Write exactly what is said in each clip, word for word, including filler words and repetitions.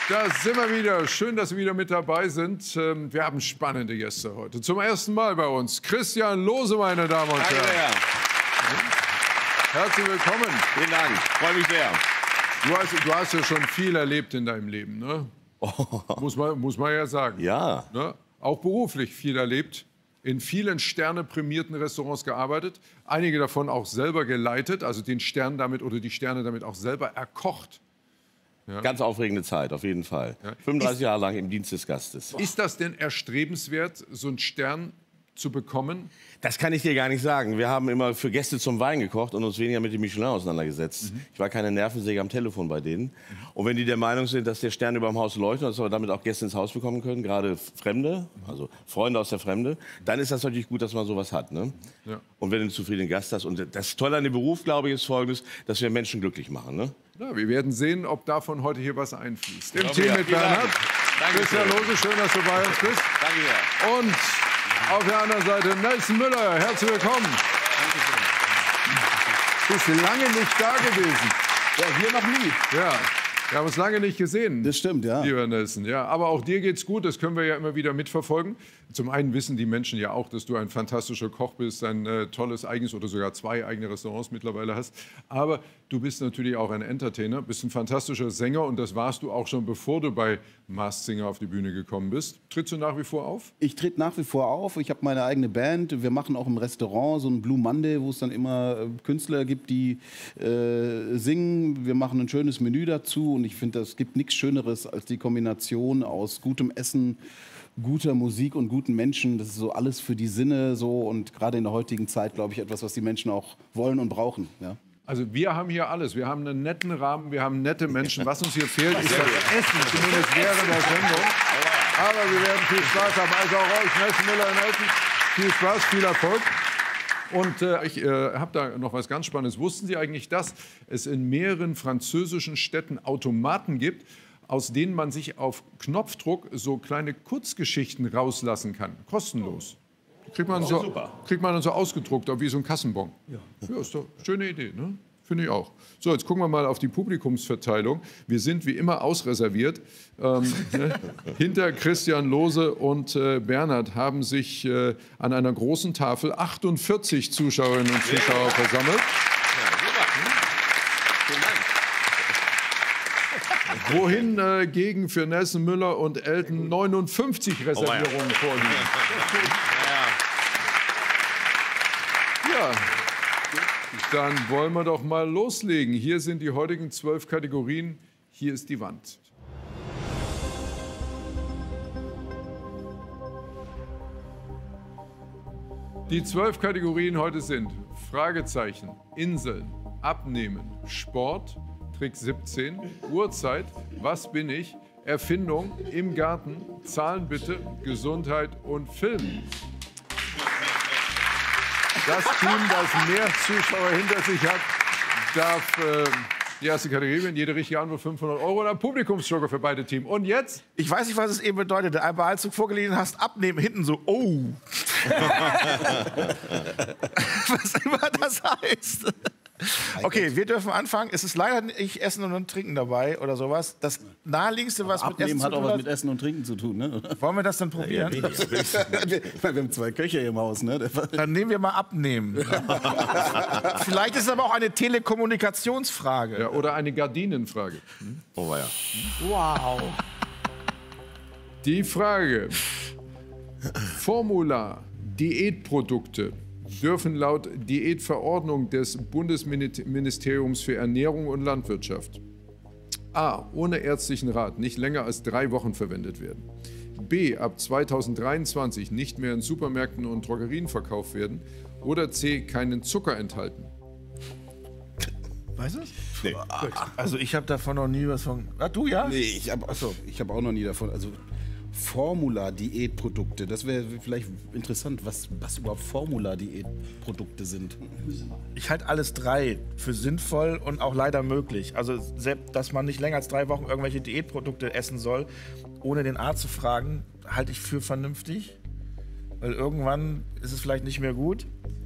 Da sind wir wieder. Schön, dass Sie wieder mit dabei sind. Wir haben spannende Gäste heute. Zum ersten Mal bei uns Christian Lohse, meine Damen und Herren. Danke sehr. Herzlich willkommen. Vielen Dank. Freue mich sehr. Du hast, du hast ja schon viel erlebt in deinem Leben, ne? Oh. Muss man, muss man ja sagen. Ja. Ne? Auch beruflich viel erlebt. In vielen sterneprämierten Restaurants gearbeitet. Einige davon auch selber geleitet. Also den Stern damit oder die Sterne damit auch selber erkocht. Ja. Ganz aufregende Zeit, auf jeden Fall. Ja. fünfunddreißig ist, Jahre lang im Dienst des Gastes. Ist das denn erstrebenswert, so einen Stern zu bekommen? Das kann ich dir gar nicht sagen. Wir haben immer für Gäste zum Wein gekocht und uns weniger mit dem Michelin auseinandergesetzt. Mhm. Ich war keine Nervensäge am Telefon bei denen. Mhm. Und wenn die der Meinung sind, dass der Stern über dem Haus leuchtet und dass wir damit auch Gäste ins Haus bekommen können, gerade Fremde, also Freunde aus der Fremde, dann ist das natürlich gut, dass man sowas hat. Ne? Ja. Und wenn du einen zufriedenen Gast hast. Und das Tolle an dem Beruf, glaube ich, ist Folgendes, dass wir Menschen glücklich machen. Ne? Ja, wir werden sehen, ob davon heute hier was einfließt. Im Team mit Bernhard. Christian Lohse, schön, dass du bei uns bist. Danke sehr. Und auf der anderen Seite Nelson Müller. Herzlich willkommen. Du bist lange nicht da gewesen. Ja, hier noch nie. Ja. Wir haben uns lange nicht gesehen. Das stimmt, ja. Lieber Nelson. Ja, aber auch dir geht's gut, das können wir ja immer wieder mitverfolgen. Zum einen wissen die Menschen ja auch, dass du ein fantastischer Koch bist, ein äh, tolles eigenes oder sogar zwei eigene Restaurants mittlerweile hast. Aber du bist natürlich auch ein Entertainer, bist ein fantastischer Sänger und das warst du auch schon, bevor du bei Masked Singer auf die Bühne gekommen bist. Trittst du nach wie vor auf? Ich tritt nach wie vor auf. Ich habe meine eigene Band. Wir machen auch im Restaurant so ein Blue Monday, wo es dann immer äh, Künstler gibt, die äh, singen. Wir machen ein schönes Menü dazu. Und ich finde, es gibt nichts Schöneres als die Kombination aus gutem Essen, guter Musik und guten Menschen. Das ist so alles für die Sinne so und gerade in der heutigen Zeit, glaube ich, etwas, was die Menschen auch wollen und brauchen. Ja. Also wir haben hier alles. Wir haben einen netten Rahmen, wir haben nette Menschen. Was uns hier fehlt, ist das Essen, zumindest während der Sendung. Aber wir werden viel Spaß haben. Also auch euch, Nelson Müller und Nelson, viel Spaß, viel Erfolg. Und äh, ich äh, habe da noch was ganz Spannendes. Wussten Sie eigentlich, dass es in mehreren französischen Städten Automaten gibt, aus denen man sich auf Knopfdruck so kleine Kurzgeschichten rauslassen kann? Kostenlos. Kriegt man, so, kriegt man dann so ausgedruckt, wie so ein Kassenbon. Ja, ja, ist doch eine schöne Idee, ne? Finde ich auch. So, jetzt gucken wir mal auf die Publikumsverteilung. Wir sind wie immer ausreserviert. Ähm, ne? Hinter Christian Lohse und äh, Bernhard haben sich äh, an einer großen Tafel achtundvierzig Zuschauerinnen und Zuschauer versammelt. Wohin äh, gegen für Nelson Müller und Elton neunundfünfzig Reservierungen vorliegen. Ja, dann wollen wir doch mal loslegen. Hier sind die heutigen zwölf Kategorien. Hier ist die Wand. Die zwölf Kategorien heute sind Fragezeichen, Inseln, Abnehmen, Sport, Trick siebzehn, Uhrzeit, Was bin ich, Erfindung, Im Garten, Zahlen bitte, Gesundheit und Film. Das Team, das mehr Zuschauer hinter sich hat, darf äh, die erste Kategorie gewinnen. Jede richtige Antwort fünfhundert Euro und ein Publikumsjoker für beide Teams. Und jetzt? Ich weiß nicht, was es eben bedeutet. Einmal, als du vorgelesen hast, abnehmen, hinten so, oh. Was immer das heißt. Okay, wir dürfen anfangen. Es ist leider nicht Essen und Trinken dabei oder sowas. Das naheliegendste, was mit Essen hat zu auch tun was hat. mit Essen und Trinken zu tun, ne? Wollen wir das dann probieren? Ja, wir haben zwei Köche im Haus, ne? Dann nehmen wir mal Abnehmen. Vielleicht ist es aber auch eine Telekommunikationsfrage. Ja, oder eine Gardinenfrage. Hm? Oh, ja. Wow. Die Frage: Formular Diätprodukte dürfen laut Diätverordnung des Bundesministeriums für Ernährung und Landwirtschaft a. ohne ärztlichen Rat nicht länger als drei Wochen verwendet werden, b. ab zweitausenddreiundzwanzig nicht mehr in Supermärkten und Drogerien verkauft werden oder c. keinen Zucker enthalten. Weißt du es? Nee. Also ich habe davon noch nie was von... Ah, du, ja? Nee, ich habe hab auch noch nie davon... Also Formula-Diätprodukte, das wäre vielleicht interessant, was, was überhaupt Formula-Diätprodukte sind. Ich halte alles drei für sinnvoll und auch leider möglich. Also, selbst, dass man nicht länger als drei Wochen irgendwelche Diätprodukte essen soll, ohne den Arzt zu fragen, halte ich für vernünftig. Weil irgendwann ist es vielleicht nicht mehr gut.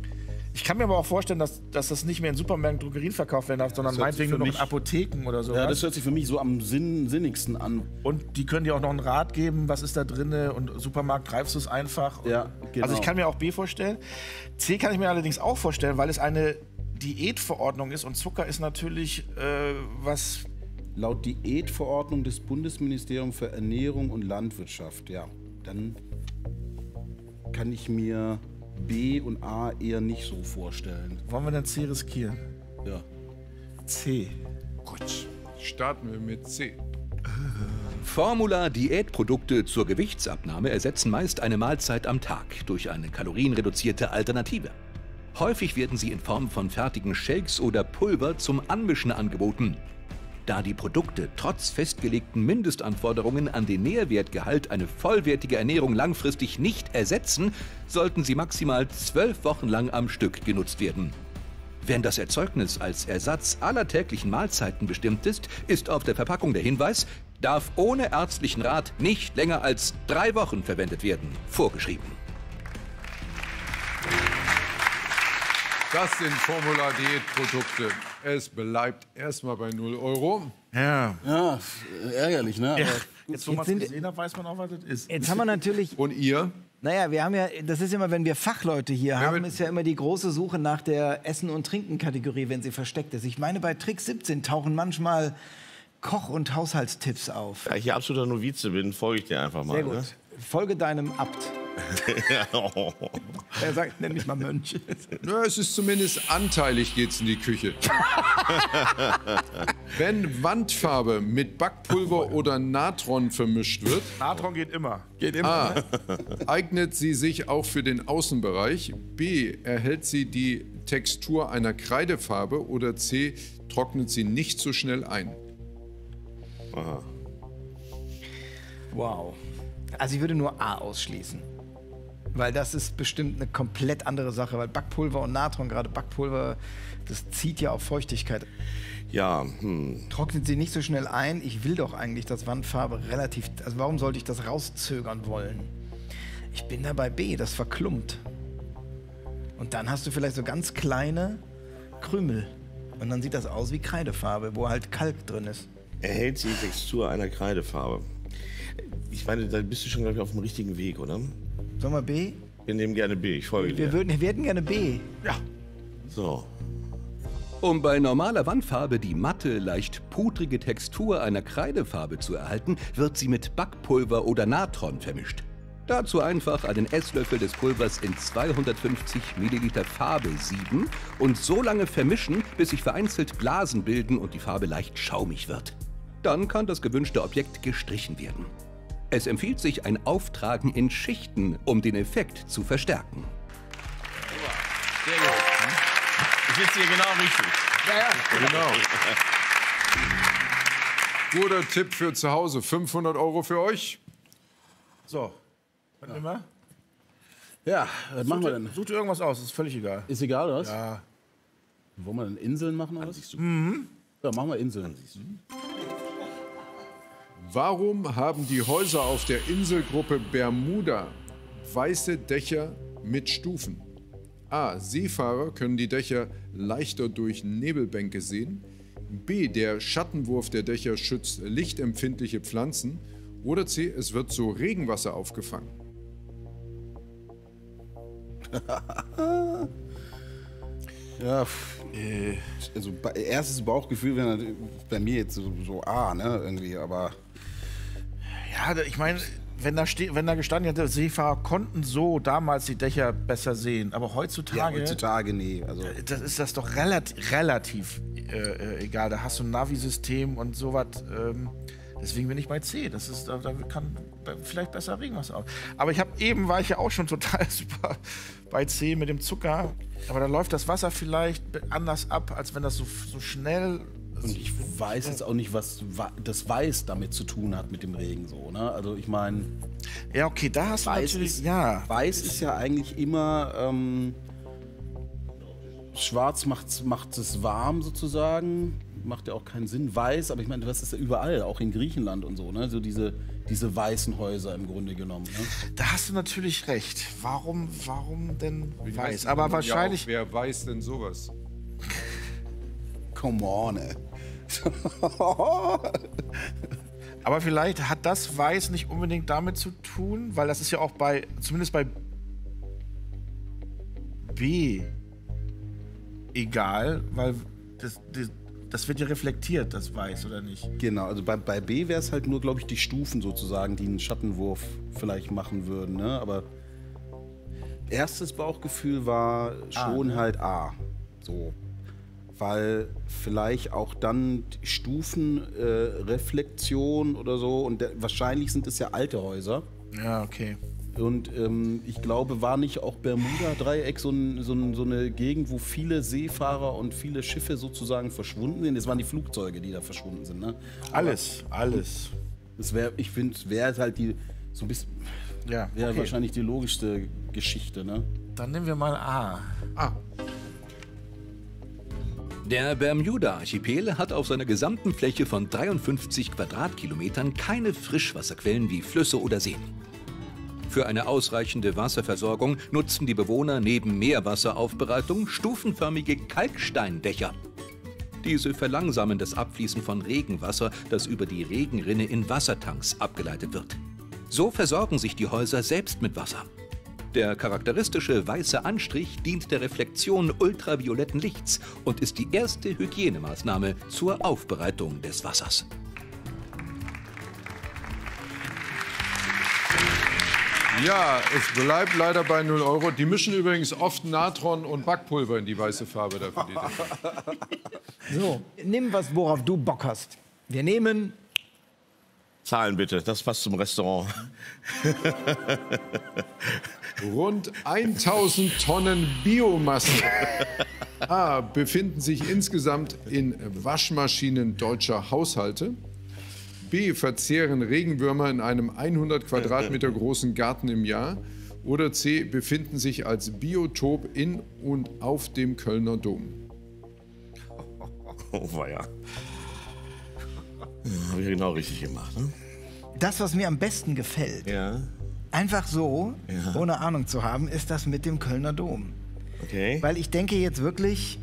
Ich kann mir aber auch vorstellen, dass, dass das nicht mehr in Supermärkten, Drogerien verkauft werden darf, sondern meinetwegen nur noch in Apotheken oder so. Ja, das hört sich für mich so am sinn, sinnigsten an. Und die können dir auch noch einen Rat geben, was ist da drin, und Supermarkt greifst du es einfach. Ja, genau. Also ich kann mir auch B vorstellen. C kann ich mir allerdings auch vorstellen, weil es eine Diätverordnung ist und Zucker ist natürlich äh, was... Laut Diätverordnung des Bundesministeriums für Ernährung und Landwirtschaft, ja, dann kann ich mir B und A eher nicht so vorstellen. Wollen wir denn C riskieren? Ja. C. Gut, starten wir mit C. Formula-Diätprodukte zur Gewichtsabnahme ersetzen meist eine Mahlzeit am Tag durch eine kalorienreduzierte Alternative. Häufig werden sie in Form von fertigen Shakes oder Pulver zum Anmischen angeboten. Da die Produkte trotz festgelegten Mindestanforderungen an den Nährwertgehalt eine vollwertige Ernährung langfristig nicht ersetzen, sollten sie maximal zwölf Wochen lang am Stück genutzt werden. Wenn das Erzeugnis als Ersatz aller täglichen Mahlzeiten bestimmt ist, ist auf der Verpackung der Hinweis, darf ohne ärztlichen Rat nicht länger als drei Wochen verwendet werden, vorgeschrieben. Das sind Formula-Diätprodukte. Es bleibt erstmal bei null Euro. Ja. Ja, ärgerlich, ne? ja. Aber Jetzt, wo man es sind- gesehen hat, weiß man auch, was das ist. Jetzt haben wir natürlich, Und ihr? naja, wir haben ja, das ist immer, wenn wir Fachleute hier haben, mit- ist ja immer die große Suche nach der Essen- und Trinken-Kategorie, wenn sie versteckt ist. Ich meine, bei Trick siebzehn tauchen manchmal Koch- und Haushaltstipps auf. Da ich hier absoluter Novize bin, folge ich dir einfach mal. Sehr gut. Ne? Folge deinem Abt. Er sagt, nenn mich mal Mönch. Ja, es ist zumindest anteilig geht's in die Küche. Wenn Wandfarbe mit Backpulver oder Natron vermischt wird, Natron geht immer. Geht A. eignet sie sich auch für den Außenbereich, B. erhält sie die Textur einer Kreidefarbe oder C. trocknet sie nicht so schnell ein. Wow. Also ich würde nur A ausschließen. Weil das ist bestimmt eine komplett andere Sache. Weil Backpulver und Natron, gerade Backpulver, das zieht ja auf Feuchtigkeit. Ja, hm. Trocknet sie nicht so schnell ein. Ich will doch eigentlich, dass Wandfarbe relativ... Also warum sollte ich das rauszögern wollen? Ich bin da bei B, das verklumpt. Und dann hast du vielleicht so ganz kleine Krümel. Und dann sieht das aus wie Kreidefarbe, wo halt Kalk drin ist. Erhält sie die Textur einer Kreidefarbe. Ich meine, da bist du schon, glaube ich, auf dem richtigen Weg, oder? Sollen wir B? Wir nehmen gerne B, ich folge Wir, dir. würden, wir hätten gerne B. So. Um bei normaler Wandfarbe die matte, leicht pudrige Textur einer Kreidefarbe zu erhalten, wird sie mit Backpulver oder Natron vermischt. Dazu einfach einen Esslöffel des Pulvers in zweihundertfünfzig Milliliter Farbe sieben und so lange vermischen, bis sich vereinzelt Blasen bilden und die Farbe leicht schaumig wird. Dann kann das gewünschte Objekt gestrichen werden. Es empfiehlt sich ein Auftragen in Schichten, um den Effekt zu verstärken. Sehr gut. Ich sitze hier genau richtig. Genau. Guter Tipp für zu Hause. fünfhundert Euro für euch. So. Was nehmen wir? ja, was machen wir denn? Such dir irgendwas aus, ist völlig egal. Ist egal, oder was? Ja. Wollen wir denn Inseln machen oder was? Mhm. Ja, machen wir Inseln. Warum haben die Häuser auf der Inselgruppe Bermuda weiße Dächer mit Stufen? A. Seefahrer können die Dächer leichter durch Nebelbänke sehen. B. Der Schattenwurf der Dächer schützt lichtempfindliche Pflanzen. Oder C. Es wird so Regenwasser aufgefangen. Ja, pff, also ba- erstes Bauchgefühl wäre natürlich bei mir jetzt so, so A, ne, irgendwie, aber Ja, da- ich meine, wenn da, ste- wenn da gestanden hätte, Seefahrer konnten so damals die Dächer besser sehen. Aber ja, heutzutage, heutzutage nee. Also, das ist das doch relativ, relativ äh, äh, egal. Da hast du ein Navi-System und sowas. Ähm, deswegen bin ich bei C. Das ist, da, da kann vielleicht besser Regenwasser auf. Aber ich habe eben, war ich ja auch schon total super bei C mit dem Zucker. Aber da läuft das Wasser vielleicht anders ab, als wenn das so, so schnell... und ich weiß jetzt auch nicht, was wa- das Weiß damit zu tun hat mit dem Regen so, ne? Also ich meine, Ja, okay, da hast du Weiß natürlich... ist, ja. Weiß ist ja eigentlich immer ähm, Schwarz macht macht es warm sozusagen. macht ja auch keinen Sinn. Weiß, aber ich meine, das ist ja überall, auch in Griechenland und so, ne? So diese, diese weißen Häuser im Grunde genommen. Ne? Da hast du natürlich recht. Warum, warum denn Wie weiß? heißt Aber man wahrscheinlich. Ja auch, wer weiß denn sowas? Come on, ey. Aber vielleicht hat das Weiß nicht unbedingt damit zu tun, weil das ist ja auch bei, zumindest bei B egal, weil das, das, das wird ja reflektiert, das Weiß, oder nicht? Genau, also bei, bei B wäre es halt nur, glaube ich, die Stufen sozusagen, die einen Schattenwurf vielleicht machen würden, ne? Aber erstes Bauchgefühl war schon A, ne? halt A. So. Weil vielleicht auch dann die Stufenreflexion äh, oder so, und der, wahrscheinlich sind es ja alte Häuser. Ja, okay. Und ähm, ich glaube, war nicht auch Bermuda-Dreieck so, ein, so, ein, so eine Gegend, wo viele Seefahrer und viele Schiffe sozusagen verschwunden sind? Das waren die Flugzeuge, die da verschwunden sind, ne? Alles, alles. Das wär, ich finde, es wäre halt die, so ein bisschen, Ja, wäre okay. wahrscheinlich die logischste Geschichte, ne? Dann nehmen wir mal A. Ah, Der Bermuda-Archipel hat auf seiner gesamten Fläche von dreiundfünfzig Quadratkilometern keine Frischwasserquellen wie Flüsse oder Seen. Für eine ausreichende Wasserversorgung nutzen die Bewohner neben Meerwasseraufbereitung stufenförmige Kalksteindächer. Diese verlangsamen das Abfließen von Regenwasser, das über die Regenrinne in Wassertanks abgeleitet wird. So versorgen sich die Häuser selbst mit Wasser. Der charakteristische weiße Anstrich dient der Reflexion ultravioletten Lichts und ist die erste Hygienemaßnahme zur Aufbereitung des Wassers. ja, es bleibt leider bei null Euro. Die mischen übrigens oft Natron und Backpulver in die weiße Farbe dafür. Die So, nimm was, worauf du Bock hast. Wir nehmen Zahlen bitte, das passt zum Restaurant. Rund tausend Tonnen Biomasse A befinden sich insgesamt in Waschmaschinen deutscher Haushalte. B verzehren Regenwürmer in einem hundert Quadratmeter großen Garten im Jahr. Oder C befinden sich als Biotop in und auf dem Kölner Dom. Oh, weia. Ja, habe ich genau richtig gemacht, ne? das, was mir am besten gefällt. Ja. Einfach so, Ja. ohne Ahnung zu haben, ist das mit dem Kölner Dom. Okay. Weil ich denke jetzt wirklich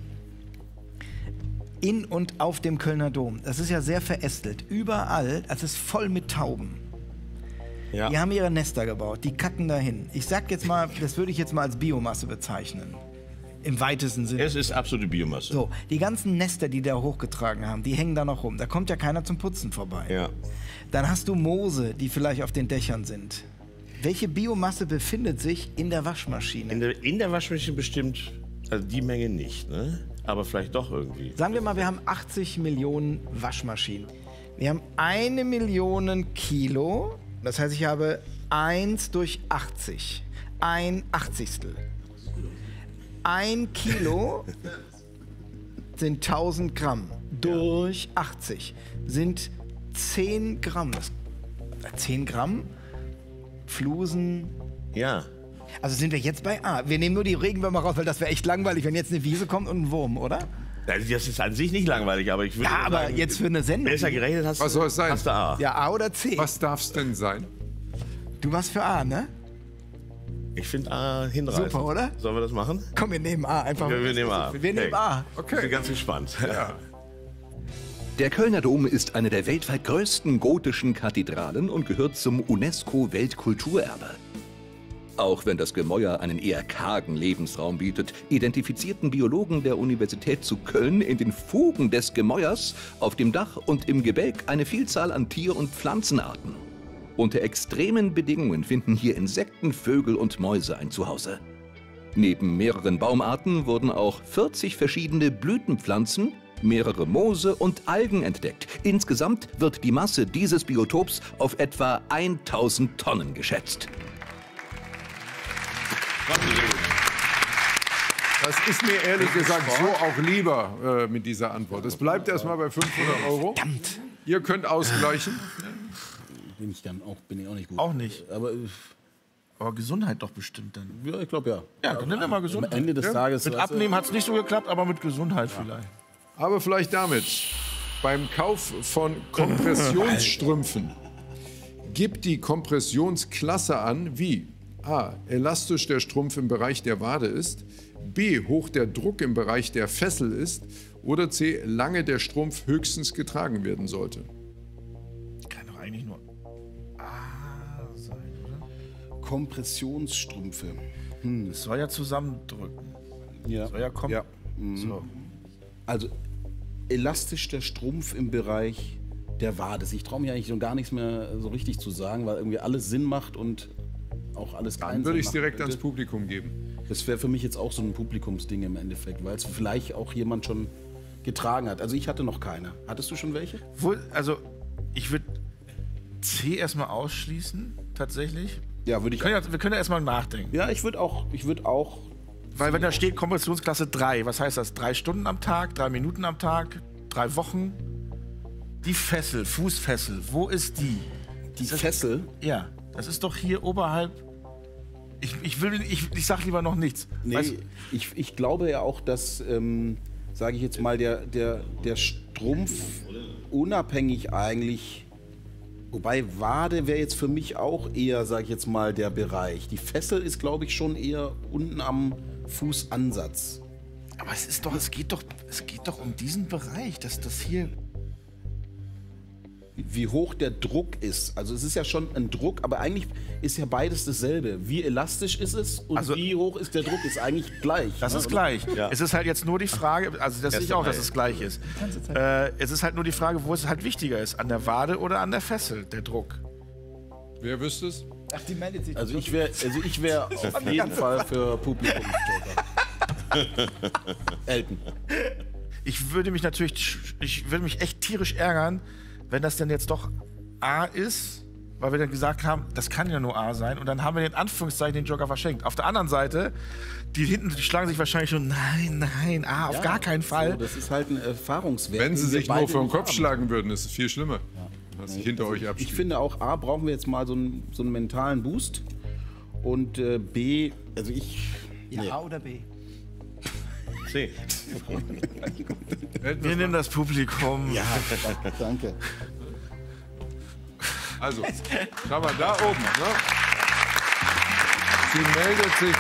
in und auf dem Kölner Dom. Das ist ja sehr verästelt. Überall, das ist voll mit Tauben. Ja. Die haben ihre Nester gebaut, die kacken dahin. Ich sag jetzt mal, das würde ich jetzt mal als Biomasse bezeichnen. Im weitesten Sinne. Es ist absolute Biomasse. So, die ganzen Nester, die da hochgetragen haben, die hängen da noch rum. Da kommt ja keiner zum Putzen vorbei. Ja. Dann hast du Moose, die vielleicht auf den Dächern sind. Welche Biomasse befindet sich in der Waschmaschine? In der, in der Waschmaschine bestimmt, also die Menge nicht, ne? Aber vielleicht doch irgendwie. Sagen wir mal, wir haben achtzig Millionen Waschmaschinen. Wir haben eine Million Kilo. Das heißt, ich habe eins durch achtzig. Ein Achtzigstel. Ein Kilo sind tausend Gramm. Durch achtzig sind zehn Gramm. Das, zehn Gramm? Flusen. Ja. Also sind wir jetzt bei A. Wir nehmen nur die Regenwürmer raus, weil das wäre echt langweilig, wenn jetzt eine Wiese kommt und ein Wurm, oder? Also das ist an sich nicht langweilig, aber ich würde Ja, aber sagen, jetzt für eine Sendung. besser gerechnet hast, Was soll es sein? hast du A. Ja, A oder C? Was darf es denn sein? Du warst für A, ne? Ich finde A hinreißend. Super, oder? Sollen wir das machen? Komm, wir nehmen A. Einfach. Ja, wir nehmen A. Wir nehmen Hey. A. Ich bin ganz gespannt. Ja. Der Kölner Dom ist eine der weltweit größten gotischen Kathedralen und gehört zum UNESCO-Weltkulturerbe. Auch wenn das Gemäuer einen eher kargen Lebensraum bietet, identifizierten Biologen der Universität zu Köln in den Fugen des Gemäuers auf dem Dach und im Gebälk eine Vielzahl an Tier- und Pflanzenarten. Unter extremen Bedingungen finden hier Insekten, Vögel und Mäuse ein Zuhause. Neben mehreren Baumarten wurden auch vierzig verschiedene Blütenpflanzen, mehrere Moose und Algen entdeckt. Insgesamt wird die Masse dieses Biotops auf etwa tausend Tonnen geschätzt. Das ist mir ehrlich gesagt so auch lieber äh, mit dieser Antwort. Es bleibt erstmal bei fünfhundert Euro. Verdammt. Ihr könnt ausgleichen. Bin ich dann auch, bin ich auch nicht gut. Auch nicht. Aber äh, Aber Gesundheit doch bestimmt dann. ja, ich glaube ja. Ja, dann nehmen wir mal Gesundheit. Am Ende des Ja? Tages. Mit weißt du, Abnehmen hat es nicht so geklappt, aber mit Gesundheit vielleicht. Aber vielleicht damit Beim Kauf von Kompressionsstrümpfen gibt die Kompressionsklasse an, wie a. elastisch der Strumpf im Bereich der Wade ist, b. hoch der Druck im Bereich der Fessel ist oder c. lange der Strumpf höchstens getragen werden sollte. Kann doch eigentlich nur A sein, oder? Kompressionsstrümpfe. Das soll ja zusammendrücken. Ja. Soll ja kommen. Ja. So. Also elastisch der Strumpf im Bereich der Wade. Ich traue mich eigentlich noch gar nichts mehr so richtig zu sagen, weil irgendwie alles Sinn macht und auch alles keinen Dann würde Sinn ich es macht. direkt ans Publikum geben. Das wäre für mich jetzt auch so ein Publikumsding im Endeffekt, weil es vielleicht auch jemand schon getragen hat. Also ich hatte noch keine. Hattest du schon welche? Wo, also, ich würde C erstmal ausschließen, tatsächlich. Ja, würde ich. Wir können ja, wir können ja erstmal nachdenken. Ja, ich würde auch, ich würde auch. Weil wenn da steht Kompressionsklasse drei, was heißt das? Drei Stunden am Tag, drei Minuten am Tag, drei Wochen? Die Fessel, Fußfessel, wo ist die? Die Fessel. Ja, das ist doch hier oberhalb. Ich, ich, will, ich, ich sag lieber noch nichts. Nee, Weißt, ich, ich glaube ja auch, dass, ähm, sage ich jetzt mal, der, der, der Strumpf unabhängig eigentlich, wobei Wade wäre jetzt für mich auch eher, sage ich jetzt mal, der Bereich. Die Fessel ist, glaube ich, schon eher unten am Fußansatz. aber es ist doch, es geht doch, es geht doch um diesen Bereich, dass das hier. Wie hoch der Druck ist. Also es ist ja schon ein Druck, aber eigentlich ist ja beides dasselbe. Wie elastisch ist es und Also- wie hoch ist der Druck, ist eigentlich gleich. Das ne? ist gleich. Ja. Es ist halt jetzt nur die Frage, also das sehe ich auch, dass es gleich ist. Äh, es ist halt nur die Frage, wo es halt wichtiger ist, an der Wade oder an der Fessel, der Druck. Wer wüsste es? Ach, die meldet sich. Also ich wäre also ich wär auf jeden Fall für Publikumsjoker. Elton. Ich würde mich natürlich, ich würde mich echt tierisch ärgern, wenn das denn jetzt doch A ist, weil wir dann gesagt haben, das kann ja nur A sein und dann haben wir in Anführungszeichen den Joker verschenkt. Auf der anderen Seite, die hinten, die schlagen sich wahrscheinlich schon, nein, nein, A, auf Ja, gar keinen Fall. So, das ist halt ein Erfahrungswert. Wenn sie den wir sich nur beide vor den nicht Kopf haben. schlagen würden, ist es viel schlimmer. Was sich hinter euch Ich abspielt. finde auch A, brauchen wir jetzt mal so einen, so einen mentalen Boost. Und äh, B, also ich. Ja, nee. A oder B? C. Wir nehmen das Publikum. Ja, danke. Also, schau mal, da oben. Ne? Sie meldet sich.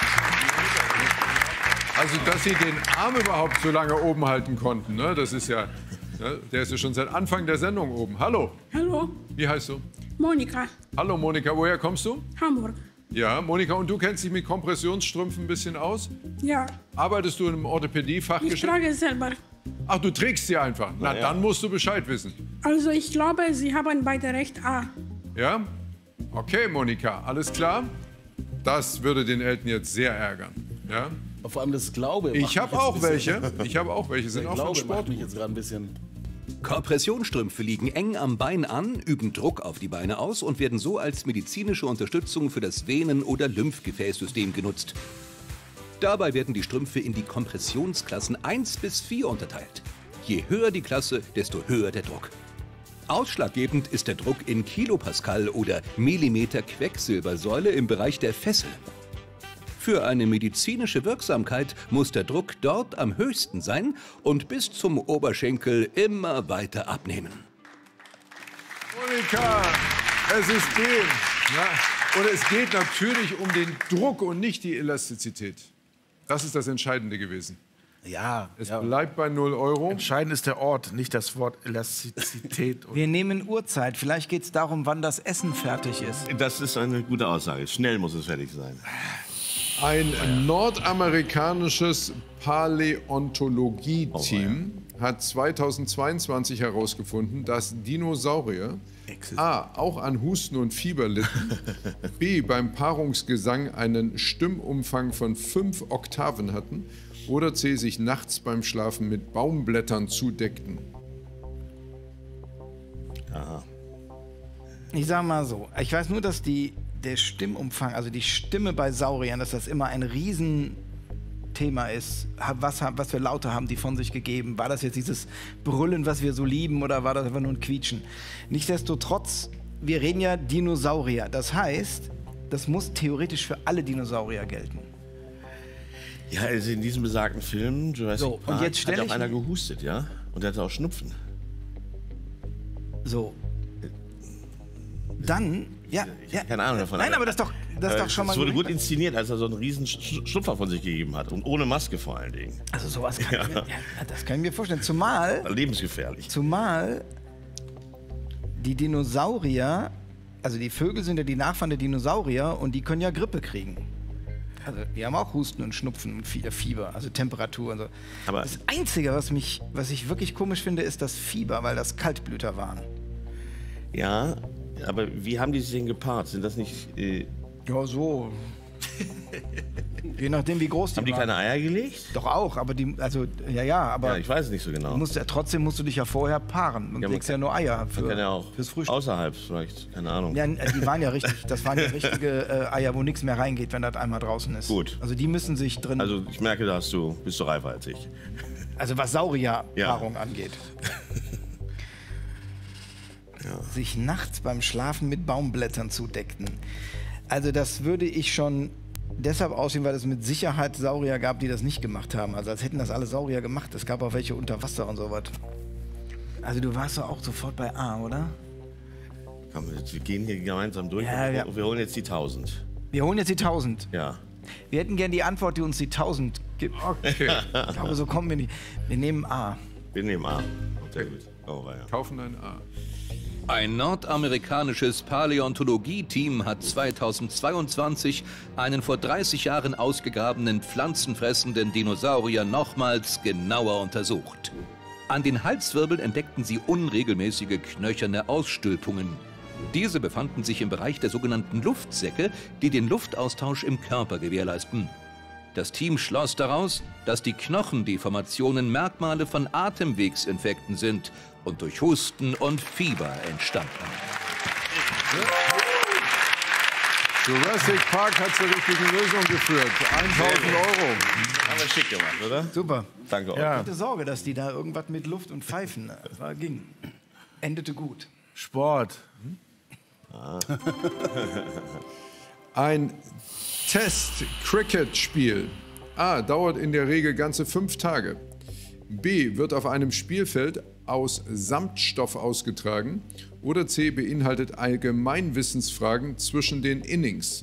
Also, dass Sie den Arm überhaupt so lange oben halten konnten, ne? Das ist ja. Ne? Der ist ja schon seit Anfang der Sendung oben. Hallo, Hallo, wie heißt du? Monika, Hallo Monika, woher kommst du? Hamburg. Ja, Monika, und du kennst dich mit Kompressionsstrümpfen ein bisschen aus? Ja, Arbeitest du im ich Orthopädie-Fachgeschäft? trage es selber. Ach, du trägst sie einfach. Na, ja. dann musst du Bescheid wissen. Also ich glaube, Sie haben beide recht A. Ja? Okay, Monika, alles klar? Das würde den Eltern jetzt sehr ärgern. Ja? Vor allem das Glaube. macht Ich mich habe jetzt auch ein bisschen- welche. Ich habe auch welche. Sind Der auch von Glaube Sport. macht mich jetzt gerade ein bisschen. Kompressionsstrümpfe liegen eng am Bein an, üben Druck auf die Beine aus und werden so als medizinische Unterstützung für das Venen- oder Lymphgefäßsystem genutzt. Dabei werden die Strümpfe in die Kompressionsklassen eins bis vier unterteilt. Je höher die Klasse, desto höher der Druck. Ausschlaggebend ist der Druck in Kilopascal oder Millimeter Quecksilbersäule im Bereich der Fessel. Für eine medizinische Wirksamkeit muss der Druck dort am höchsten sein und bis zum Oberschenkel immer weiter abnehmen. Monika, es ist dem. Ja? Und es geht natürlich um den Druck und nicht die Elastizität. Das ist das Entscheidende gewesen. Ja, Es ja. bleibt bei null Euro. Entscheidend ist der Ort, nicht das Wort Elastizität. Wir nehmen Uhrzeit. Vielleicht geht es darum, wann das Essen fertig ist. Das ist eine gute Aussage. Schnell muss es fertig sein. Ein nordamerikanisches Paläontologie-Team hat zweitausendzweiundzwanzig herausgefunden, dass Dinosaurier A. auch an Husten und Fieber litten, B. beim Paarungsgesang einen Stimmumfang von fünf Oktaven hatten oder C. sich nachts beim Schlafen mit Baumblättern zudeckten. Ich sag mal so, ich weiß nur, dass die, der Stimmumfang, also die Stimme bei Sauriern, dass das immer ein Riesenthema ist. Ha- Was, ha- was für Laute haben die von sich gegeben? War das jetzt dieses Brüllen, was wir so lieben, oder war das einfach nur ein Quietschen? Nichtsdestotrotz, wir reden ja Dinosaurier. Das heißt, das muss theoretisch für alle Dinosaurier gelten. Ja, also in diesem besagten Film, Jurassic So, und Park, jetzt stell hat ich- auch einer gehustet, ja? Und der hatte auch Schnupfen. So. Dann, ja, ja. Keine Ahnung davon. Nein, aber das ist doch, das ist doch schon mal. Es wurde gut geregelt. inszeniert, als er so einen riesen Sch- Schlupfer von sich gegeben hat. Und ohne Maske vor allen Dingen. Also sowas kann ich mir, ja, das kann ich mir vorstellen. Zumal, Lebensgefährlich. zumal die Dinosaurier, also die Vögel sind ja die Nachfahren der Dinosaurier und die können ja Grippe kriegen. Also die haben auch Husten und Schnupfen und Fie- Fieber, also Temperatur und so. Aber- das Einzige, was mich, was ich wirklich komisch finde, ist das Fieber, weil das Kaltblüter waren. Ja, aber wie haben die sich denn gepaart? Sind das nicht... Äh, Ja, so. Je nachdem, wie groß die haben die waren. keine Eier gelegt? Doch auch, aber die, also, ja, ja, aber Ja, ich weiß es nicht so genau. du musst ja, trotzdem musst du dich ja vorher paaren und Ja, man legst ja nur Eier für, Man kann ja auch fürs Frühstück. außerhalb vielleicht, keine Ahnung. Ja, die waren ja richtig, das waren ja richtige äh, Eier, wo nichts mehr reingeht, wenn das einmal draußen ist. Gut. Also die müssen sich drin, also, Also ich merke, da hast du, bist du reifer als ich. was Saurierpaarung angeht. Sich nachts beim Schlafen mit Baumblättern zudeckten. Also das würde ich schon deshalb aussehen, weil es mit Sicherheit Saurier gab, die das nicht gemacht haben. Also als hätten das alle Saurier gemacht. Es gab auch welche unter Wasser und sowas. Also du warst doch auch sofort bei A, oder? Komm, wir gehen hier gemeinsam durch. Ja, wir, ja. wir holen jetzt die tausend. Wir holen jetzt die tausend. Ja. Wir hätten gern die Antwort, die uns die tausend gibt. Okay. Ich glaube, so kommen wir nicht. Wir nehmen A. Wir nehmen A. Sehr gut. Oh, weia. Kaufen ein A. Ein nordamerikanisches Paläontologie-Team hat zweitausendzweiundzwanzig einen vor dreißig Jahren ausgegrabenen pflanzenfressenden Dinosaurier nochmals genauer untersucht. An den Halswirbeln entdeckten sie unregelmäßige knöcherne Ausstülpungen. Diese befanden sich im Bereich der sogenannten Luftsäcke, die den Luftaustausch im Körper gewährleisten. Das Team schloss daraus, dass die Knochendeformationen Merkmale von Atemwegsinfekten sind und durch Husten und Fieber entstanden. Jurassic Park hat zur richtigen Lösung geführt. tausend Euro. Haben wir schick gemacht, oder? Super. Danke euch. Ja. Ich hatte Sorge, dass die da irgendwas mit Luft und Pfeifen. Das war, ging. Endete gut. Sport. Ein Test-Cricket-Spiel. A. Dauert in der Regel ganze fünf Tage. B. Wird auf einem Spielfeld aus Samtstoff ausgetragen. Oder C. Beinhaltet Allgemeinwissensfragen zwischen den Innings.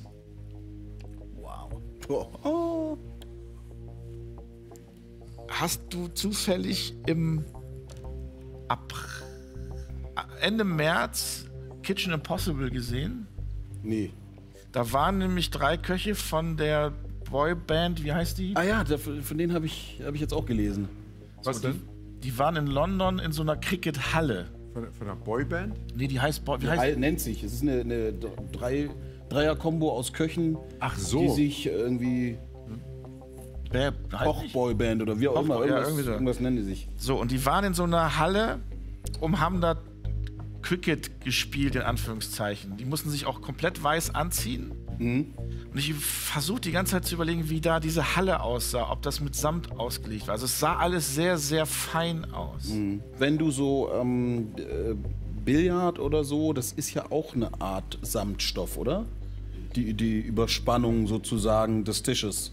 Hast du zufällig im April, Ende März Kitchen Impossible gesehen? Nee. Da waren nämlich drei Köche von der Boyband, wie heißt die? Ah ja, da- von denen habe ich, hab ich jetzt auch gelesen. Was denn? Die waren in London in so einer Cricket-Halle. Von, der- von einer Boyband? Nee, die heißt, Boy, wie heißt Drei, nennt sich. Es ist eine, eine drei, Dreier-Kombo aus Köchen, Ach so. die sich irgendwie Bär, heißt nicht? Kochboyband oder wie auch immer, Kochboy, ja, irgendwas, irgendwie so. irgendwas nennen die sich. So, und die waren in so einer Halle und haben da Cricket gespielt, in Anführungszeichen. Die mussten sich auch komplett weiß anziehen. Mhm. Und ich versuche die ganze Zeit zu überlegen, wie da diese Halle aussah, ob das mit Samt ausgelegt war. Also es sah alles sehr, sehr fein aus. Wenn du so ähm, äh, Billard oder so, das ist ja auch eine Art Samtstoff, oder? Die, die Überspannung sozusagen des Tisches.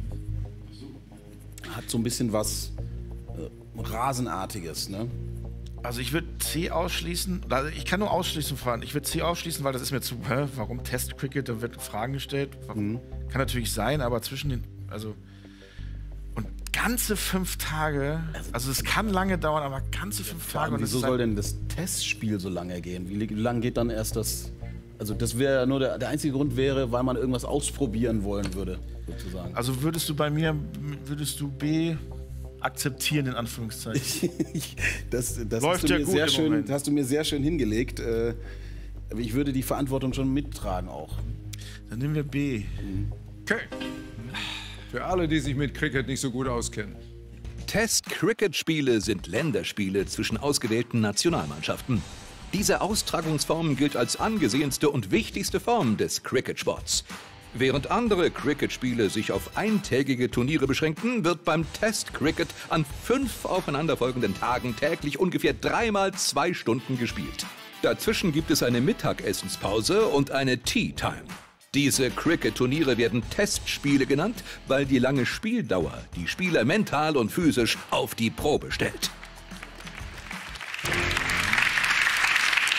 Hat so ein bisschen was äh, Rasenartiges, ne? Also ich würde C ausschließen, also ich kann nur ausschließen fragen. Ich würde C ausschließen, weil das ist mir zu, hä, warum Test Cricket, da wird Fragen gestellt. Warum? Kann natürlich sein, aber zwischen den, also und ganze fünf Tage, also es kann lange dauern, aber ganze fünf Tage. Und Wieso es ist soll halt- denn das Testspiel so lange gehen? Wie lange geht dann erst das? Also das wäre ja nur der, der einzige Grund wäre, weil man irgendwas ausprobieren wollen würde, sozusagen. Also würdest du bei mir, würdest du B akzeptieren, in Anführungszeichen? das das Läuft hast, du ja mir gut sehr im schön, Moment. hast du mir sehr schön hingelegt. Äh, aber ich würde die Verantwortung schon mittragen auch. Dann nehmen wir B. Okay. Für alle, die sich mit Cricket nicht so gut auskennen. Test-Cricket-Spiele sind Länderspiele zwischen ausgewählten Nationalmannschaften. Diese Austragungsform gilt als angesehenste und wichtigste Form des Cricket-Sports. Während andere Cricket-Spiele sich auf eintägige Turniere beschränken, wird beim Test-Cricket an fünf aufeinanderfolgenden Tagen täglich ungefähr dreimal zwei Stunden gespielt. Dazwischen gibt es eine Mittagessenspause und eine Tea-Time. Diese Cricket-Turniere werden Testspiele genannt, weil die lange Spieldauer die Spieler mental und physisch auf die Probe stellt.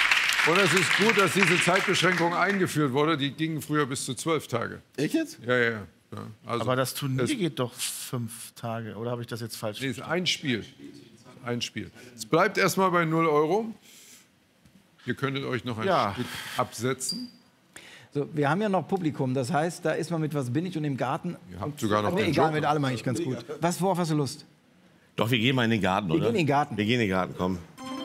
Und es ist gut, dass diese Zeitbeschränkung eingeführt wurde. Die gingen früher bis zu zwölf Tage. Echt jetzt? Ja, ja, ja. Also, Aber das Turnier es, geht doch fünf Tage. Oder habe ich das jetzt falsch nee, es ist ein Spiel. Ein Spiel. Es bleibt erstmal bei null Euro. Ihr könntet euch noch ein Ja. Stück absetzen. So, wir haben ja noch Publikum, das heißt, da ist man mit was bin ich und im Garten. Ihr habt sogar noch Nee, den egal, Joker. mit allem eigentlich ganz gut. Was, worauf hast du Lust? Doch, wir gehen mal in den Garten, Wir oder? gehen in den Garten. Wir gehen in den Garten, komm.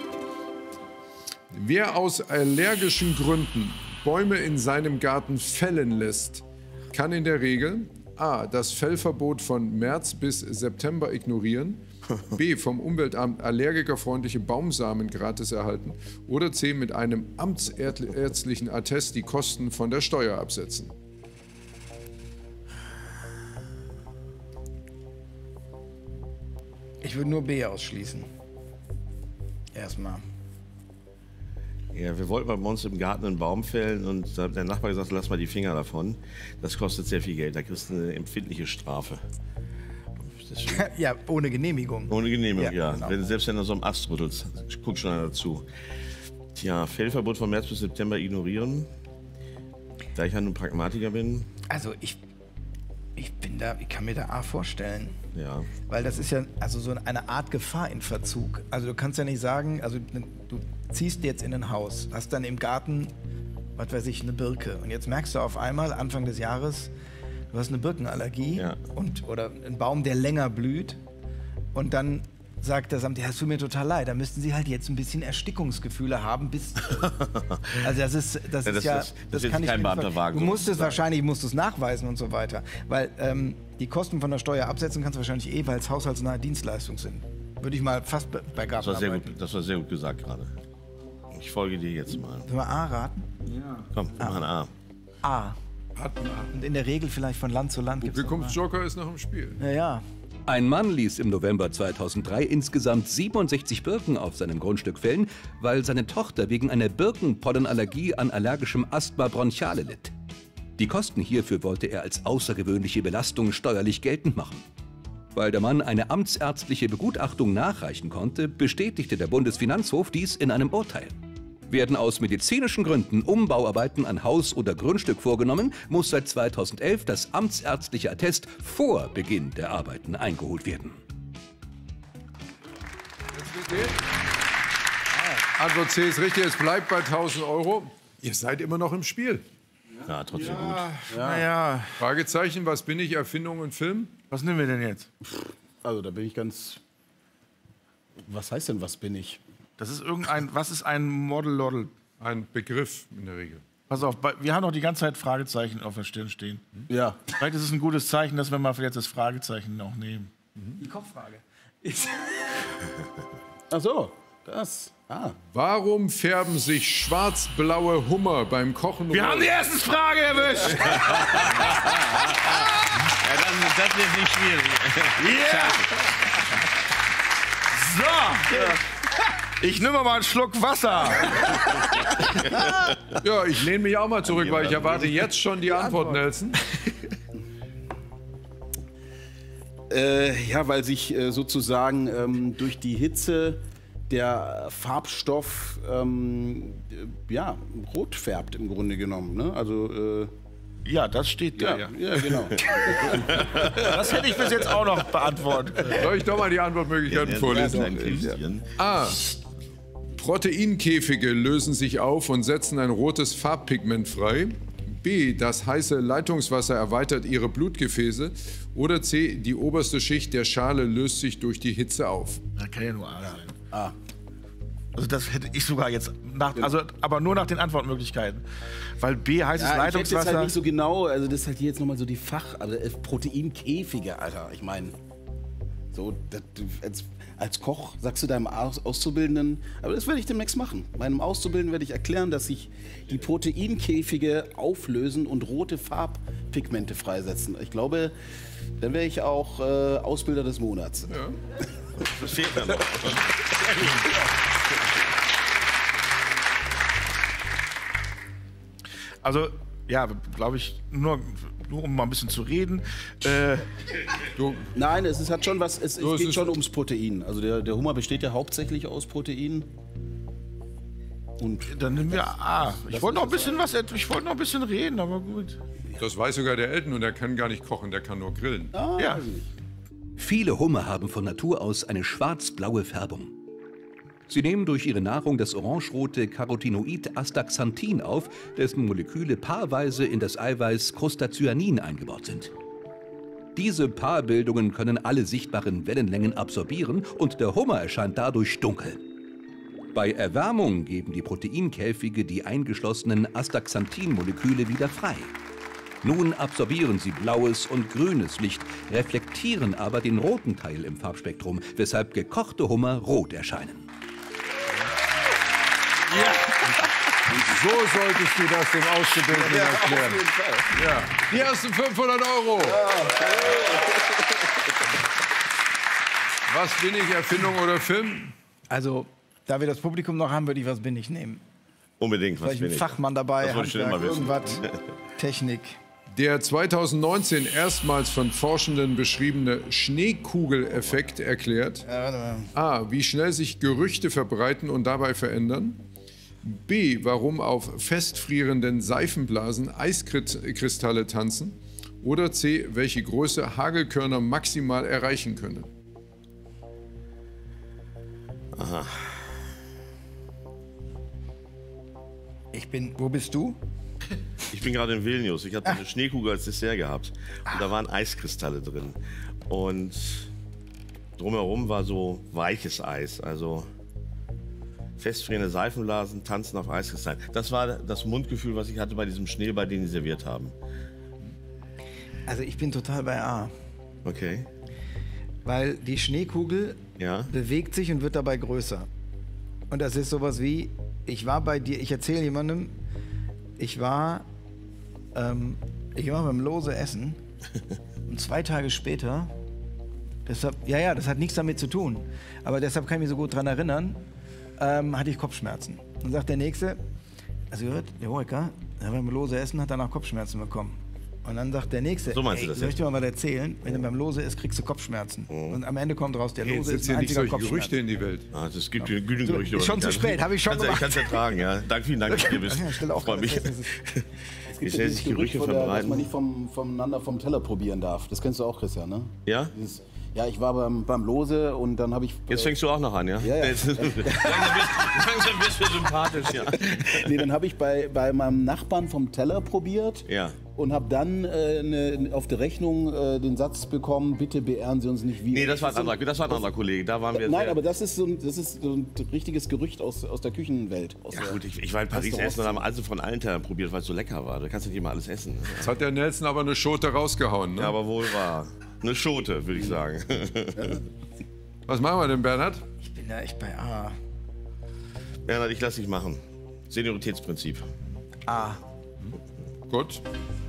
Wer aus allergischen Gründen Bäume in seinem Garten fällen lässt, kann in der Regel a. das Fällverbot von März bis September ignorieren, b. vom Umweltamt allergikerfreundliche Baumsamen gratis erhalten oder c. mit einem amtsärztlichen Attest die Kosten von der Steuer absetzen. Ich würde nur B ausschließen. Erstmal. Ja, wir wollten bei uns im Garten einen Baum fällen und da hat der Nachbar gesagt, lass mal die Finger davon. Das kostet sehr viel Geld, da kriegst du eine empfindliche Strafe. Deswegen, Ja, ohne Genehmigung. ohne Genehmigung, Ja, ja. genau. Wenn, selbst wenn du so am Ast rüttelst, guck schon einer dazu. Tja, Fellverbot von März bis September ignorieren. Da ich ja nun Pragmatiker bin, Also ich, ich bin da, ich kann mir da A vorstellen. ja. Weil das ist ja also so eine Art Gefahr in Verzug. Also du kannst ja nicht sagen, also du ziehst jetzt in ein Haus, hast dann im Garten, was weiß ich, eine Birke. Und jetzt merkst du auf einmal, Anfang des Jahres, du hast eine Birkenallergie Ja. und, oder einen Baum, der länger blüht. Und dann sagt das Amt, ja, es tut mir total leid, da müssten Sie halt jetzt ein bisschen Erstickungsgefühle haben, bis... Also das ist, das Ja, ist das- ja... das- das wird kann kein ich mir Beamter nicht- wagen, Du so musst zu es sagen. wahrscheinlich, musst es nachweisen und so weiter. Weil ähm, die Kosten von der Steuer absetzen kannst du wahrscheinlich eh, weil es haushaltsnahe Dienstleistungen sind. Würde ich mal fast bei bei Das war, sehr Gartenarbeiten. gut, das war sehr gut gesagt gerade. Ich folge dir jetzt mal. Sollen wir A raten? Komm, wir machen A. A. Und in der Regel vielleicht von Land zu Land gibt's noch mal- Publikumsjoker ist noch im Spiel. Ja, ja. Ein Mann ließ im November zweitausenddrei insgesamt siebenundsechzig Birken auf seinem Grundstück fällen, weil seine Tochter wegen einer Birkenpollenallergie an allergischem Asthma bronchiale litt. Die Kosten hierfür wollte er als außergewöhnliche Belastung steuerlich geltend machen. Weil der Mann eine amtsärztliche Begutachtung nachreichen konnte, bestätigte der Bundesfinanzhof dies in einem Urteil. Werden aus medizinischen Gründen Umbauarbeiten an Haus oder Grundstück vorgenommen, muss seit zweitausendelf das amtsärztliche Attest vor Beginn der Arbeiten eingeholt werden. Antwort C ist richtig, es bleibt bei tausend Euro. Ihr seid immer noch im Spiel. Ja, trotzdem gut. Naja, Fragezeichen, was bin ich, Erfindung und Film? was nehmen wir denn jetzt? Also da bin ich ganz... Was heißt denn, was bin ich? Das ist irgendein, was ist ein Model-Loddle? Ein Begriff in der Regel. Pass auf, bei- wir haben doch die ganze Zeit Fragezeichen auf der Stirn stehen. Ja. Vielleicht ist es ein gutes Zeichen, dass wir mal jetzt das Fragezeichen noch nehmen. Die Kopffrage. Ach so, das. Ah. Warum färben sich schwarz-blaue Hummer beim Kochen Wir rot? haben die erste Frage erwischt! Ja, das, das wird nicht schwierig. So! Ich nehme mal einen Schluck Wasser. Ja, ich lehne mich auch mal zurück, weil ich erwarte jetzt schon die Antwort, Nelson. Äh, ja, weil sich äh, sozusagen ähm, durch die Hitze der Farbstoff ähm, äh, ja, rot färbt im Grunde genommen. Ne? Also, äh, Ja, das steht da. ja, Ja. ja, genau. Das hätte ich bis jetzt auch noch beantwortet. Soll ich doch mal die Antwortmöglichkeiten vorlesen? Ein Christian. A. Proteinkäfige lösen sich auf und setzen ein rotes Farbpigment frei. B. Das heiße Leitungswasser erweitert ihre Blutgefäße. Oder C. Die oberste Schicht der Schale löst sich durch die Hitze auf. Das kann ja nur A sein. A. Also das hätte ich sogar jetzt, nach, also, aber nur nach den Antwortmöglichkeiten. Weil B heißt es Ja, ich hätte jetzt Leitungswasser. halt nicht so genau, also das ist halt hier jetzt nochmal so die Fach, also äh, Proteinkäfige, Alter. Ich meine, so, das, als, als Koch sagst du deinem Aus Auszubildenden, aber das werde ich demnächst machen. Meinem Auszubildenden werde ich erklären, dass sich die Proteinkäfige auflösen und rote Farbpigmente freisetzen. Ich glaube, dann wäre ich auch äh, Ausbilder des Monats. Ja. Das fehlt mir noch. Also, ja, glaube ich, nur, nur um mal ein bisschen zu reden. Äh, Du, Nein, es ist, hat schon was, es, So, es es geht ist- schon ums Protein. Also der, der Hummer besteht ja hauptsächlich aus Protein. Und Dann nehmen wir A. Ich wollte noch ein bisschen was, ich wollte noch ein bisschen reden, aber gut. Das weiß sogar der Elton und der kann gar nicht kochen, der kann nur grillen. Ja. Viele Hummer haben von Natur aus eine schwarz-blaue Färbung. Sie nehmen durch ihre Nahrung das orangerote Carotinoid Astaxanthin auf, dessen Moleküle paarweise in das Eiweiß Crustacyanin eingebaut sind. Diese Paarbildungen können alle sichtbaren Wellenlängen absorbieren und der Hummer erscheint dadurch dunkel. Bei Erwärmung geben die Proteinkäfige die eingeschlossenen Astaxanthin-Moleküle wieder frei. Nun absorbieren sie blaues und grünes Licht, reflektieren aber den roten Teil im Farbspektrum, weshalb gekochte Hummer rot erscheinen. Ja. So solltest du das dem Auszubildenden ja, erklären. auf jeden Fall. Ja. Die ersten fünfhundert Euro. Was bin ich, Erfindung oder Film? Also, da wir das Publikum noch haben, würde ich was bin ich nehmen. Unbedingt, was Vielleicht bin ein ich? Fachmann dabei, Das wollte ich schon immer wissen. irgendwas, Technik. Der zweitausendneunzehn erstmals von Forschenden beschriebene Schneekugeleffekt erklärt Ja, warte mal. A. Wie schnell sich Gerüchte verbreiten und dabei verändern. B. Warum auf festfrierenden Seifenblasen Eiskristalle tanzen. Oder C. Welche Größe Hagelkörner maximal erreichen können. Aha. Ich bin, wo bist du? Ich bin gerade in Vilnius. Ich hatte eine Schneekugel als Dessert gehabt. Und da waren Eiskristalle drin. Und drumherum war so weiches Eis. Also festfrierende Seifenblasen, tanzen auf Eiskristallen. Das war das Mundgefühl, was ich hatte bei diesem Schneeball, den die serviert haben. Also ich bin total bei A. Okay. Weil die Schneekugel Ja. bewegt sich und wird dabei größer. Und das ist sowas wie, ich war bei dir, ich erzähle jemandem, ich war, ähm, ich war beim Lose essen und zwei Tage später, deshalb, ja, ja, das hat nichts damit zu tun, aber deshalb kann ich mich so gut dran erinnern, ähm, hatte ich Kopfschmerzen. Dann sagt der Nächste, also gehört, der Hoeker, der beim Lose essen hat danach Kopfschmerzen bekommen. Und dann sagt der Nächste, So meinst du ey, das soll ich jetzt? dir mal was erzählen? Wenn du beim Lose isst, kriegst du Kopfschmerzen. Und am Ende kommt raus, der Jetzt Lose setzt ist hier ein nicht einziger solche Kopfschmerz. Gerüchte in die Welt. Ah, es gibt genügend Gerüchte. Ist schon zu spät, habe ich schon gemacht. Ich gemacht. kann es ertragen, ja. Danke, vielen Dank, dass du hier bist. Ja, stell auch Freue mich. das ist- es Wie gibt schnell ja sich dieses Gerücht, Gerüche von der, dass verbreiten. man nicht vom, voneinander vom Teller probieren darf. Das kennst du auch, Christian, ne? Ja? Dieses, ja, ich war beim, beim Lose und dann habe ich... Jetzt fängst du auch noch an, ja? Ja, ja. Jetzt, langsam, bist, langsam bist du sympathisch, ja. Nee, dann habe ich bei, bei meinem Nachbarn vom Teller probiert. Ja. Und habe dann äh, ne, auf der Rechnung äh, den Satz bekommen, bitte beehren Sie uns nicht wieder. Nee, das war ein ist so- anderer, das war ein anderer Kollege. Da waren wir Nein, sehr, aber das ist, so ein, das ist so ein richtiges Gerücht aus, aus der Küchenwelt. Aus Ja der gut, ich, ich war in Paris Restaurants. essen und haben also von allen Teilen probiert, weil es so lecker war. Da kannst du nicht immer alles essen. Jetzt hat der Nelson aber eine Schote rausgehauen. Ne? Ja, aber wohl wahr. Eine Schote, würde ich sagen. Was machen wir denn, Bernhard? Ich bin da echt bei A. Bernhard, ich lasse dich machen. Senioritätsprinzip. A. Gut.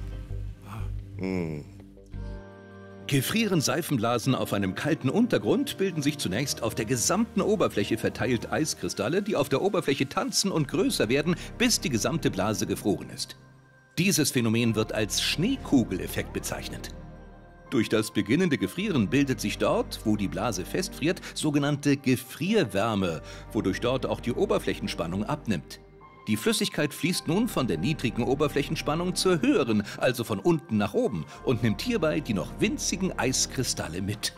Gefrieren Seifenblasen auf einem kalten Untergrund, bilden sich zunächst auf der gesamten Oberfläche verteilt Eiskristalle, die auf der Oberfläche tanzen und größer werden, bis die gesamte Blase gefroren ist. Dieses Phänomen wird als Schneekugeleffekt bezeichnet. Durch das beginnende Gefrieren bildet sich dort, wo die Blase festfriert, sogenannte Gefrierwärme, wodurch dort auch die Oberflächenspannung abnimmt. Die Flüssigkeit fließt nun von der niedrigen Oberflächenspannung zur höheren, also von unten nach oben, und nimmt hierbei die noch winzigen Eiskristalle mit.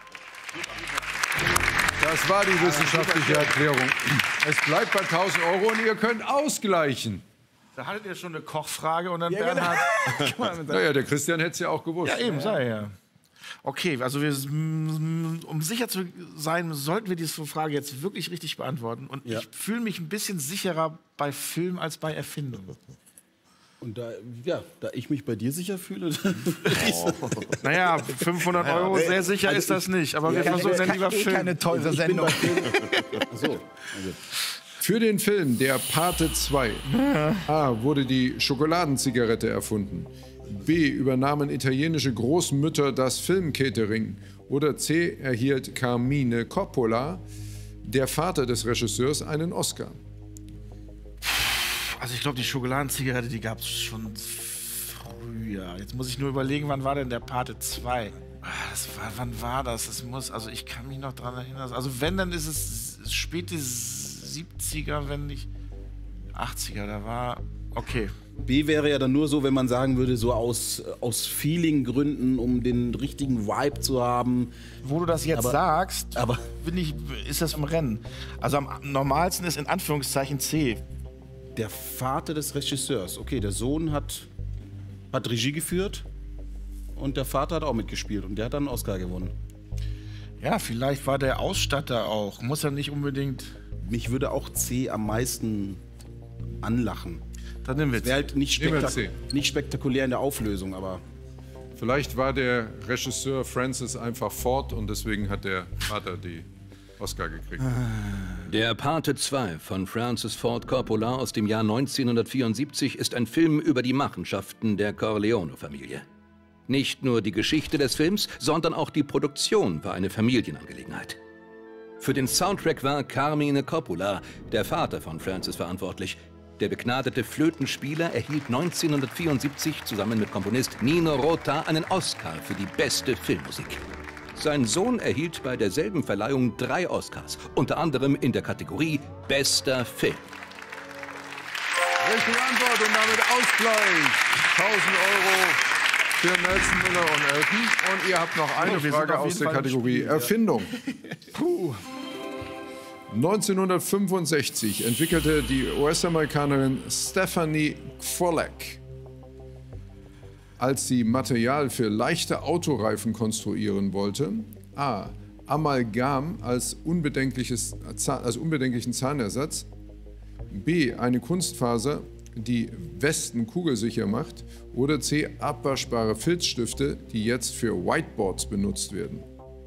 Das war die wissenschaftliche Erklärung. Es bleibt bei tausend Euro und ihr könnt ausgleichen. Da hattet ihr schon eine Kochfrage und dann Ja, genau. Bernhard. Naja, der Christian hätte es ja auch gewusst. Ja, eben, sei ja. Okay, also wir, um sicher zu sein, sollten wir diese Frage jetzt wirklich richtig beantworten. Und Ja. ich fühle mich ein bisschen sicherer bei Film als bei Erfindung. Und da, ja, da ich mich bei dir sicher fühle, Naja, fünfhundert Euro, sehr sicher ist das nicht. Aber wir versuchen dann lieber eh Film. keine teure ich bin Sendung. bei Film. Ach so. Für den Film Der Pate zwei A. wurde die Schokoladenzigarette erfunden. B. Übernahmen italienische Großmütter das Filmcatering. Oder C. Erhielt Carmine Coppola, der Vater des Regisseurs, einen Oscar. Also ich glaube, die Schokoladenzigarette, die gab es schon früher. Jetzt muss ich nur überlegen, wann war denn der Pate zwei? Ah, das war, wann war das? Das muss, also ich kann mich noch dran erinnern. Also wenn, dann ist es späte siebziger, wenn nicht... achtziger, da war... Okay. B wäre ja dann nur so, wenn man sagen würde, so aus, aus Feeling-Gründen, um den richtigen Vibe zu haben. Wo du das jetzt aber, sagst, aber bin ich, ist das im Rennen. Also am normalsten ist in Anführungszeichen C. Der Vater des Regisseurs. Okay, der Sohn hat, hat Regie geführt und der Vater hat auch mitgespielt und der hat dann einen Oscar gewonnen. Ja, vielleicht war der Ausstatter auch. Muss ja nicht unbedingt... Mich würde auch C am meisten anlachen. Dann nehmen wir Wäre halt nicht, spektak C. nicht spektakulär in der Auflösung, aber... Vielleicht war der Regisseur Francis einfach Ford und deswegen hat der Vater die Oscar gekriegt. Der Pate zwei von Francis Ford Coppola aus dem Jahr neunzehnhundertvierundsiebzig ist ein Film über die Machenschaften der Corleone-Familie. Nicht nur die Geschichte des Films, sondern auch die Produktion war eine Familienangelegenheit. Für den Soundtrack war Carmine Coppola, der Vater von Francis, verantwortlich. Der begnadete Flötenspieler erhielt neunzehnhundertvierundsiebzig zusammen mit Komponist Nino Rota einen Oscar für die beste Filmmusik. Sein Sohn erhielt bei derselben Verleihung drei Oscars, unter anderem in der Kategorie Bester Film. Richtige Antwort und damit Ausgleich. tausend Euro für Nelson Müller und Elton. Und ihr habt noch eine wir sind Frage auf aus jeden der Fall im Kategorie Spiel, ja. Erfindung. Puh. neunzehnhundertfünfundsechzig entwickelte die U S-Amerikanerin Stephanie Kwolek, als sie Material für leichte Autoreifen konstruieren wollte, a. Amalgam als, unbedenkliches, als unbedenklichen Zahnersatz, b. eine Kunstfaser, die Westen kugelsicher macht, oder c. abwaschbare Filzstifte, die jetzt für Whiteboards benutzt werden.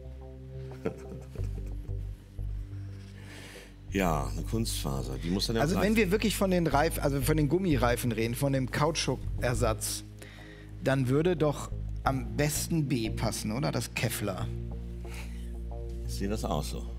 Ja, eine Kunstfaser, die muss dann ja Also bleiben. wenn wir wirklich von den Reifen, also von den Gummireifen reden, von dem Kautschukersatz, dann würde doch am besten B passen, oder? Das Kevlar. Ich sehe das auch so.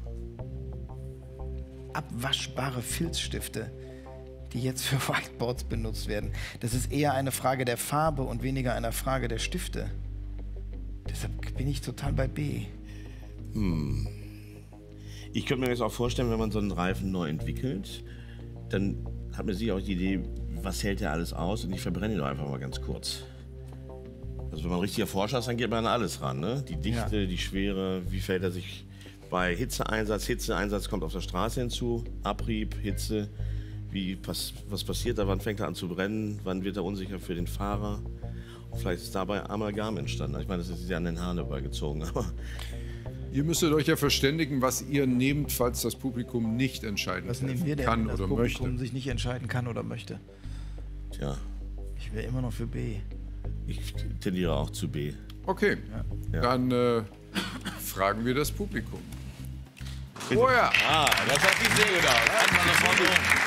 Abwaschbare Filzstifte, die jetzt für Whiteboards benutzt werden. Das ist eher eine Frage der Farbe und weniger eine Frage der Stifte. Deshalb bin ich total bei B. Hm. Ich könnte mir jetzt auch vorstellen, wenn man so einen Reifen neu entwickelt, dann hat man sich auch die Idee, was hält der alles aus, und ich verbrenne ihn doch einfach mal ganz kurz. Also wenn man ein richtiger Forscher ist, dann geht man an alles ran, ne? Die Dichte, ja. Die Schwere, wie fällt er sich bei Hitzeeinsatz, Hitzeeinsatz kommt auf der Straße hinzu, Abrieb, Hitze, wie, was, was passiert da, wann fängt er an zu brennen, wann wird er unsicher für den Fahrer. Und vielleicht ist dabei Amalgam entstanden. Ich meine, das ist ja an den Haaren herbeigezogen, aber... Ihr müsstet euch ja verständigen, was ihr nehmt, falls das Publikum nicht entscheiden was nehmen wir denn, kann wenn das oder Publikum möchte. sich nicht entscheiden kann oder möchte? Tja. Ich wäre immer noch für B. Ich tendiere auch zu B. Okay, ja. dann äh, fragen wir das Publikum. Oh ja. Ah, das hat sich sehr gut aus. Einfach nach vorne.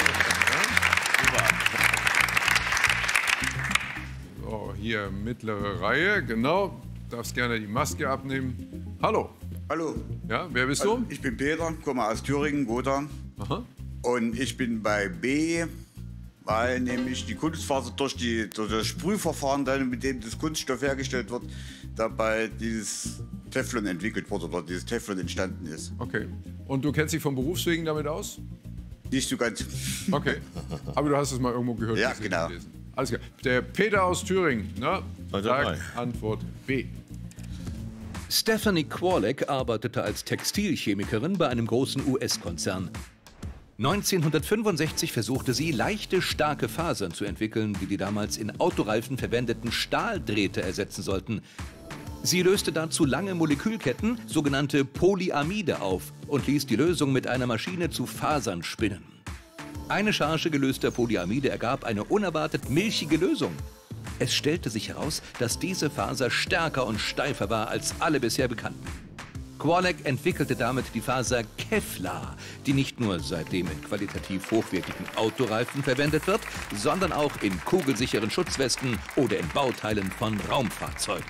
Super. So, hier mittlere Reihe, genau. Darfst gerne die Maske abnehmen. Hallo. Hallo. Ja, wer bist also, du? Ich bin Peter, komme aus Thüringen, Gotha. Aha. Und ich bin bei B, weil nämlich die Kunstfaser durch, die, durch das Sprühverfahren, dann, mit dem das Kunststoff hergestellt wird, dabei dieses Teflon entwickelt wurde oder dieses Teflon entstanden ist. Okay. Und du kennst dich vom Berufswegen damit aus? Nicht so ganz. Okay. Aber du hast es mal irgendwo gehört. Ja, gesehen, genau. gelesen. Alles klar. Der Peter aus Thüringen, ne? Sagt Antwort B. Stephanie Kwolek arbeitete als Textilchemikerin bei einem großen U S-Konzern. neunzehnhundertfünfundsechzig versuchte sie, leichte, starke Fasern zu entwickeln, die die damals in Autoreifen verwendeten Stahldrähte ersetzen sollten. Sie löste dazu lange Molekülketten, sogenannte Polyamide, auf und ließ die Lösung mit einer Maschine zu Fasern spinnen. Eine Charge gelöster Polyamide ergab eine unerwartet milchige Lösung. Es stellte sich heraus, dass diese Faser stärker und steifer war als alle bisher bekannten. Kwolek entwickelte damit die Faser Kevlar, die nicht nur seitdem in qualitativ hochwertigen Autoreifen verwendet wird, sondern auch in kugelsicheren Schutzwesten oder in Bauteilen von Raumfahrzeugen.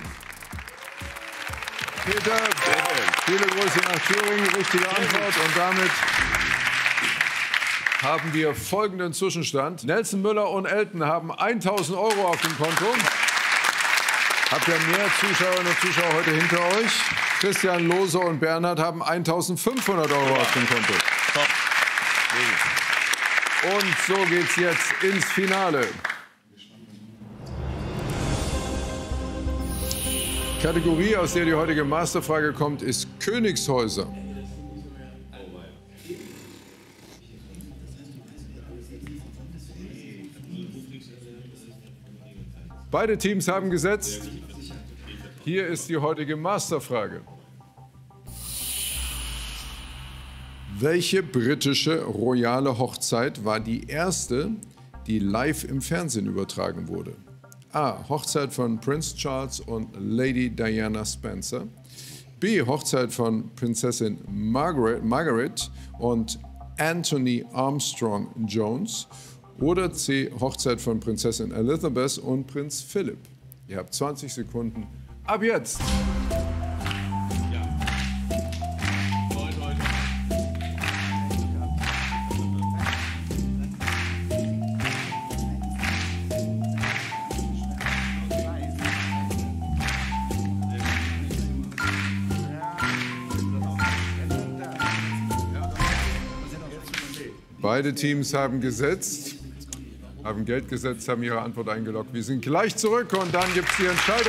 Peter, viele Grüße nach Thüringen, richtige Antwort. Und damit haben wir folgenden Zwischenstand. Nelson Müller und Elton haben tausend Euro auf dem Konto. Habt ihr mehr Zuschauerinnen und Zuschauer heute hinter euch? Christian Lohse und Bernhard haben eintausendfünfhundert Euro auf dem Konto. Und so geht's jetzt ins Finale. Kategorie, aus der die heutige Masterfrage kommt, ist Königshäuser. Beide Teams haben gesetzt. Hier ist die heutige Masterfrage. Welche britische royale Hochzeit war die erste, die live im Fernsehen übertragen wurde? A. Hochzeit von Prince Charles und Lady Diana Spencer. B. Hochzeit von Prinzessin Margaret, Margaret und Anthony Armstrong Jones. Oder C. Hochzeit von Prinzessin Elizabeth und Prinz Philipp. Ihr habt zwanzig Sekunden. Ab jetzt! Beide Teams haben gesetzt, haben Geld gesetzt, haben ihre Antwort eingeloggt. Wir sind gleich zurück und dann gibt es die Entscheidung.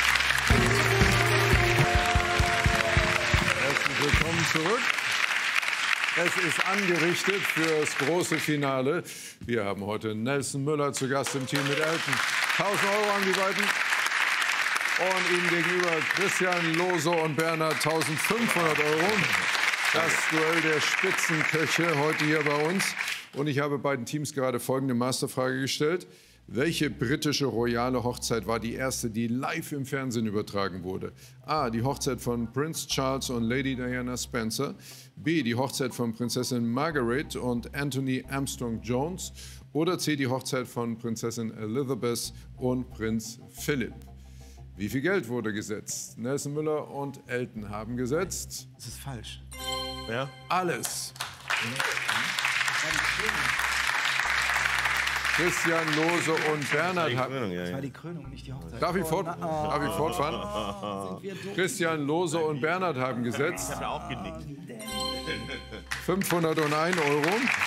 Herzlich willkommen zurück. Es ist angerichtet für das große Finale. Wir haben heute Nelson Müller zu Gast im Team mit Elton. tausend Euro an die beiden. Und ihm gegenüber Christian Lohse und Bernhard eintausendfünfhundert Euro. Das Duell der Spitzenköche heute hier bei uns. Und ich habe beiden Teams gerade folgende Masterfrage gestellt. Welche britische royale Hochzeit war die erste, die live im Fernsehen übertragen wurde? A. Die Hochzeit von Prince Charles und Lady Diana Spencer. B. Die Hochzeit von Prinzessin Margaret und Anthony Armstrong Jones. Oder C. Die Hochzeit von Prinzessin Elizabeth und Prinz Philipp. Wie viel Geld wurde gesetzt? Nelson Müller und Elton haben gesetzt. Das ist falsch. Ja? Alles. Christian Lohse und Bernhard haben. Das war die Krönung, nicht die Hochzeit. Darf ich, fort, darf ich fortfahren? Christian Lohse und Bernhard haben gesetzt. Ich habe ja auch genickt. fünfhunderteins Euro.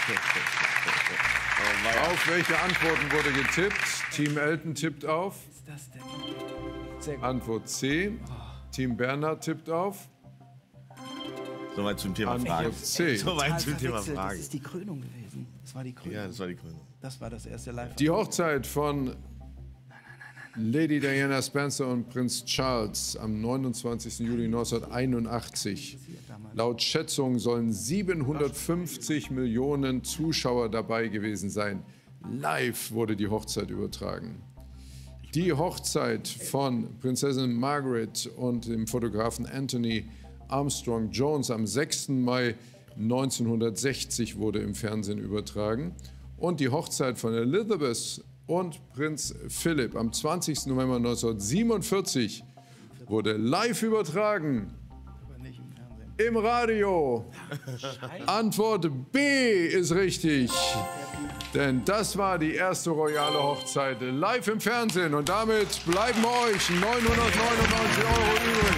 Auf welche Antworten wurde getippt? Team Elton tippt auf. Was ist das denn? Sehr gut. Antwort C. Team Bernhard tippt auf. Soweit zum Thema Fragen. Antwort C. Soweit zum Thema Das Fragen. ist die Krönung gewesen. Das war die Krönung. Ja, das war die Krönung. Das war das erste Live. Die Hochzeit von Lady Diana Spencer und Prinz Charles am neunundzwanzigsten Juli neunzehnhunderteinundachtzig. Laut Schätzung sollen siebenhundertfünfzig Millionen Zuschauer dabei gewesen sein. Live wurde die Hochzeit übertragen. Die Hochzeit von Prinzessin Margaret und dem Fotografen Anthony Armstrong Jones am sechsten Mai neunzehnhundertsechzig wurde im Fernsehen übertragen. Und die Hochzeit von Elizabeth und Prinz Philipp am zwanzigsten November neunzehnhundertsiebenundvierzig wurde live übertragen. Im Radio. Antwort B ist richtig. Denn das war die erste royale Hochzeit live im Fernsehen. Und damit bleiben euch neunhundertneunundneunzig Euro übrig.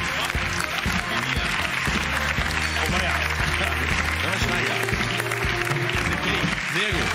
Sehr gut.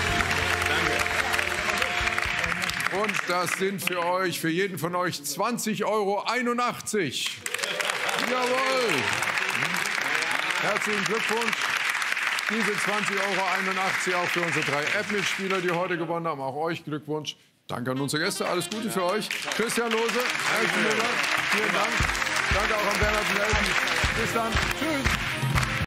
Danke. Und das sind für euch, für jeden von euch zwanzig Euro einundachtzig. Jawohl. Herzlichen Glückwunsch. Diese zwanzig Euro einundachtzig auch für unsere drei App-Mitspieler, die heute gewonnen haben. Auch euch Glückwunsch. Danke an unsere Gäste. Alles Gute für euch. Christian Lohse, Elton Müller, vielen Dank. Danke auch an Bernhard und Elton. Bis dann. Tschüss.